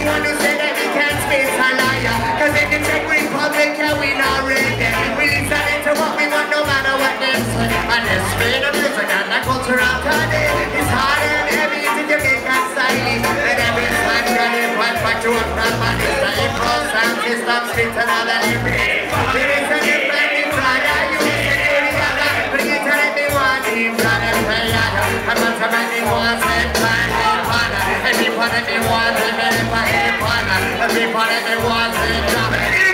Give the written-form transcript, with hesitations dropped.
anyone who said that we can't space a liar. Cause if you check Republic, yeah, we not ready. We listen to what we want, no matter what they say. And this freedom music and the culture of today is hard and heavy to Jamaican styling. And every time you're in one back to a crap and it's the April sound system split another living. There is a different inside of you, security other. Bring it to everyone, team, trying to play out. I'm not to make me one set, plan, everybody me wants to make me one, everybody me wants to drop it.